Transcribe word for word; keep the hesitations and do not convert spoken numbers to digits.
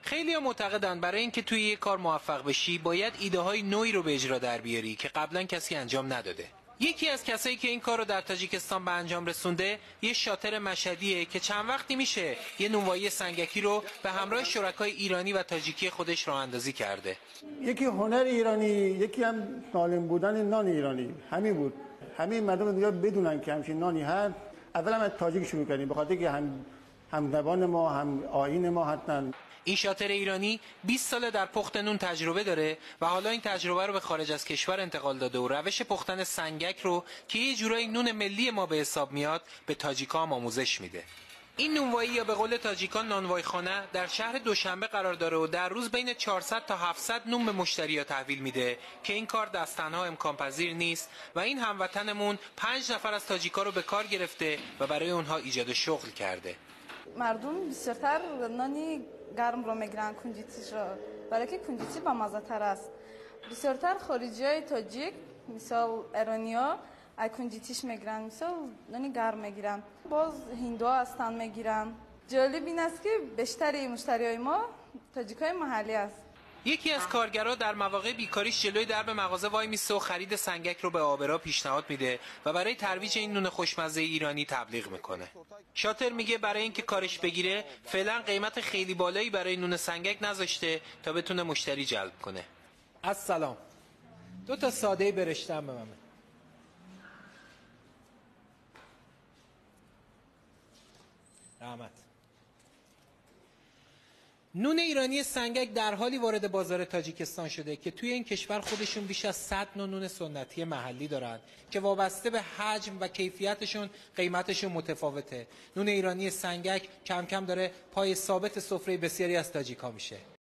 خیلی‌ها معتقدن برای اینکه توی یک کار موفق بشی باید ایده های نوعی رو به اجرا در بیاری که قبلا کسی انجام نداده. یکی از کسایی که این کار رو در تاجیکستان به انجام رسونده یه شاطر مشهدیه که چند وقتی میشه یه نونوایی سنگکی رو به همراه شرکای ایرانی و تاجیکی خودش راه اندازی کرده. یکی هنر ایرانی، یکی هم سالم بودن نان ایرانی. همین بود. همه مردم دیگه بدونن که همچین نانی هست. اولا از تاجیک شروع کردیم به خاطر که هم هم زبان ما هم آیین ما هستن. این شاطر ایرانی بیست ساله در پخت نون تجربه داره و حالا این تجربه رو به خارج از کشور انتقال داده و روش پختن سنگک رو که یه جورایی نون ملی ما به حساب میاد به تاجیکا هم آموزش میده. این نونوایی یا به قول تاجیکان نانوای خانه در شهر دوشنبه قرار داره و در روز بین چهارصد تا هفتصد نون به مشتری‌ها تحویل میده که این کار دست تنها امکان پذیر نیست و این هموطنمون پنج نفر از تاجیکا رو به کار گرفته و برای اونها ایجاد شغل کرده. مردم بسیارتر نانی گرم رو میگیرن، کنجیتیش رو، برای که کنجیتی با مزه تر است. بسیارتر خارجی های تاجیک مثال ایرانیا ای کنجیتیش میگیرن، مثال نانی گرم میگیرن. باز هندوها هستن میگیرن. جالب این است که بیشتری مشتری های ما تاجیک های محلی است. یکی از کارگرها در مواقع بیکاریش جلوی درب مغازه وای میسته و خرید سنگک رو به آبرا پیشنهاد میده و برای ترویج این نون خوشمزه ایرانی تبلیغ میکنه. شاطر میگه برای اینکه کارش بگیره فعلا قیمت خیلی بالایی برای نون سنگک نذاشته تا بتونه مشتری جلب کنه. السلام. دو تا ساده برشتم به من. رحمت. نون ایرانی سنگک در حالی وارد بازار تاجیکستان شده که توی این کشور خودشون بیش از صد نوع نون سنتی محلی دارن که وابسته به حجم و کیفیتشون قیمتشون متفاوته. نون ایرانی سنگک کم کم داره پای ثابت سفره بسیاری از تاجیکا میشه.